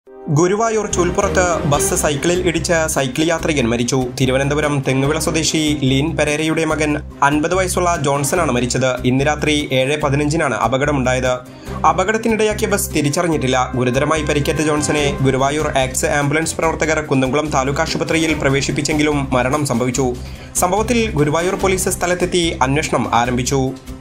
Guruvayur Choolpurath bus സൈക്കിളിൽ ഇടിച്ച് cycle യാത്രികൻ മരിച്ചു. തിരുവനന്തപുരം തെങ്ങുവിള സ്വദേശി ലീൻ പെരേരയുടെ മകൻ 50 വയസ്സുള്ള ജോൺസനാണ് മരിച്ചത്. ഇന്ന് രാത്രി 7:15 അപകടമുണ്ടായത്. അപകടത്തിനിടയാക്കിയ ബസ് തിരിച്ചറിഞ്ഞിട്ടില്ല. ഗുരുതരമായി പരിക്കേറ്റ ജോൺസനെ ഗുരുവായൂർ ആക്സ് ആംബുലൻസ് പ്രവർത്തകർ കുന്നംകുളം താലൂക്ക് ആശുപത്രിയിൽ പ്രവേശിപ്പിച്ചെങ്കിലും മരണം സംഭവിച്ചു. സംഭവത്തിൽ ഗുരുവായൂർ പോലീസ് സ്ഥലത്തെത്തി അന്വേഷണം ആരംഭിച്ചു.